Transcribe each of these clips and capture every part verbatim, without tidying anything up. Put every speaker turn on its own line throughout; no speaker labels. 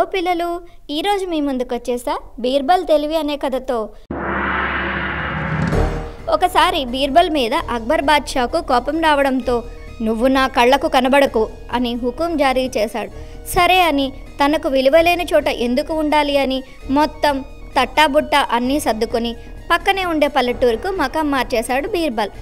Hello పిల్లలు, ఈరోజు మీ ముందుకు వచ్చేసా బీర్బల్ తెలివి అనే కథతో. ఒకసారి బీర్బల్ మీద అక్బర్ బాద్షాకు కోపం రావడంతో నువ్వు నా కళ్ళకు కనబడకు అని హుకుం జారీ చేశాడు. సరే అని తనకు విలువలేని చోట ఎందుకు ఉండాలి అని మొత్తం తట్టాబుట్ట అన్నీ సర్దుకొని పక్కనే ఉండే పల్లెటూరుకు మకాం మార్చేశాడు బీర్బల్.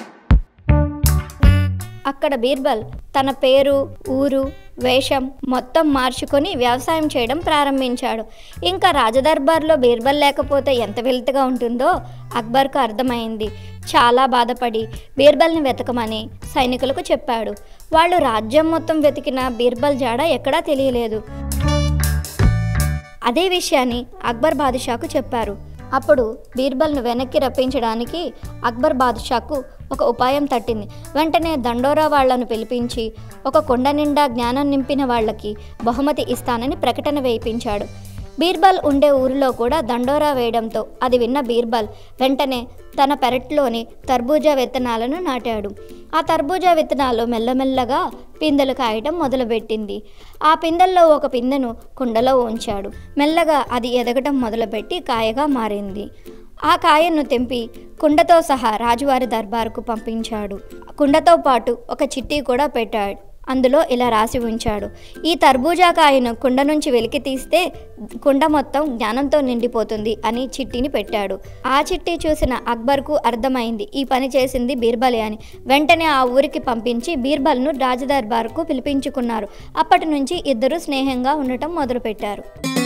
అక్కడ బీర్బల్ తన పేరు, ఊరు, వేషం మొత్తం మార్చుకొని వ్యవసాయం చేయడం ప్రారంభించాడు. ఇంకా రాజదర్బార్లో బీర్బల్ లేకపోతే ఎంత వెలితిగా ఉంటుందో అక్బర్కు అర్థమైంది. చాలా బాధపడి బీర్బల్ని వెతకమని సైనికులకు చెప్పాడు. వాళ్ళు రాజ్యం మొత్తం వెతికిన బీర్బల్ జాడ ఎక్కడా తెలియలేదు. అదే విషయాన్ని అక్బర్ బాదుషాకు చెప్పారు. అప్పుడు బీర్బల్ను వెనక్కి రప్పించడానికి అక్బర్ బాదుషాకు ఒక ఉపాయం తట్టింది. వెంటనే దండోరా వాళ్లను పిలిపించి ఒక కొండ నిండా జ్ఞానం నింపిన వాళ్ళకి బహుమతి ఇస్తానని ప్రకటన వేయించాడు. బీర్బల్ ఉండే ఊరిలో కూడా దండోరా వేయడంతో అది విన్న బీర్బల్ వెంటనే తన పెరట్లోని తర్బూజా విత్తనాలను నాటాడు. ఆ తర్బూజా విత్తనాలు మెల్లమెల్లగా పిందెలు కాయటం మొదలుపెట్టింది. ఆ పిందెల్లో ఒక పిందెను కుండలో ఉంచాడు. మెల్లగా అది ఎదగటం మొదలుపెట్టి కాయగా మారింది. ఆ కాయను తెంపి కుండతో సహా రాజువారి దర్బారుకు పంపించాడు. కుండతో పాటు ఒక చిట్టి కూడా పెట్టాడు. అందులో ఇలా రాసి ఉంచాడు: ఈ తర్బూజా కాయను కుండ నుంచి వెలికి తీస్తే కుండ మొత్తం జ్ఞానంతో నిండిపోతుంది అని చిట్టిని పెట్టాడు. ఆ చిట్టి చూసిన అక్బర్కు అర్థమైంది ఈ పని చేసింది బీర్బలే అని. వెంటనే ఆ ఊరికి పంపించి బీర్బల్ను రాజదర్బారుకు పిలిపించుకున్నారు. అప్పటి నుంచి ఇద్దరు స్నేహంగా ఉండటం మొదలుపెట్టారు.